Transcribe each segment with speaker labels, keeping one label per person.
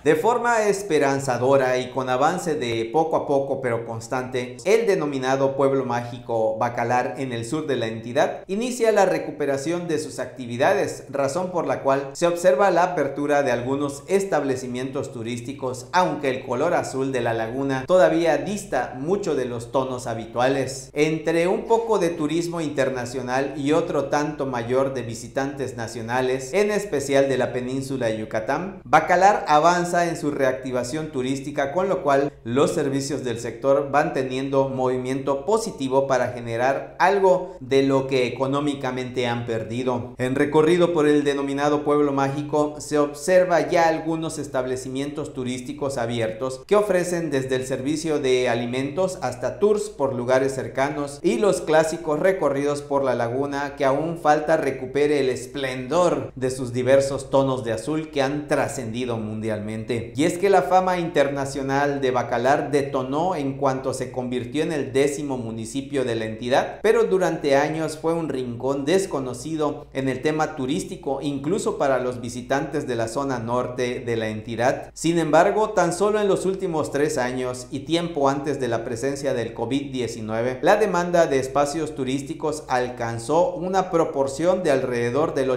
Speaker 1: De forma esperanzadora y con avance de poco a poco pero constante, el denominado pueblo mágico Bacalar en el sur de la entidad inicia la recuperación de sus actividades, razón por la cual se observa la apertura de algunos establecimientos turísticos, aunque el color azul de la laguna todavía dista mucho de los tonos habituales. Entre un poco de turismo internacional y otro tanto mayor de visitantes nacionales, en especial de la península de Yucatán, Bacalar avanza en su reactivación turística, con lo cual los servicios del sector van teniendo movimiento positivo para generar algo de lo que económicamente han perdido. En recorrido por el denominado pueblo mágico se observa ya algunos establecimientos turísticos abiertos que ofrecen desde el servicio de alimentos hasta tours por lugares cercanos y los clásicos recorridos por la laguna, que aún falta recupere el esplendor de sus diversos tonos de azul que han trascendido mundialmente. Y es que la fama internacional de Bacalar detonó en cuanto se convirtió en el 10º municipio de la entidad, pero durante años fue un rincón desconocido en el tema turístico, incluso para los visitantes de la zona norte de la entidad. Sin embargo, tan solo en los últimos 3 años y tiempo antes de la presencia del COVID-19, la demanda de espacios turísticos alcanzó una proporción de alrededor del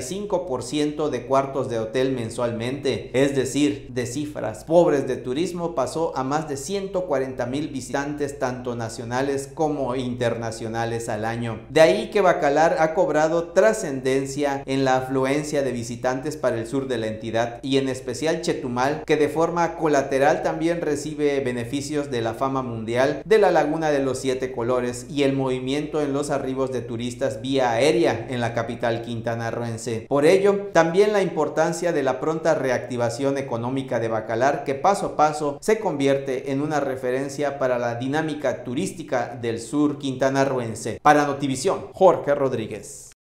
Speaker 1: 85% de cuartos de hotel mensualmente, es decir, de cifras pobres de turismo pasó a más de 140,000 visitantes tanto nacionales como internacionales al año. De ahí que Bacalar ha cobrado trascendencia en la afluencia de visitantes para el sur de la entidad, y en especial Chetumal, que de forma colateral también recibe beneficios de la fama mundial de la Laguna de los 7 Colores y el movimiento en los arribos de turistas vía aérea en la capital quintanarroense. Por ello, también la importancia de la pronta reactivación económica de Bacalar, que paso a paso se convierte en una referencia para la dinámica turística del sur quintanarroense. Para Notivisión, Jorge Rodríguez.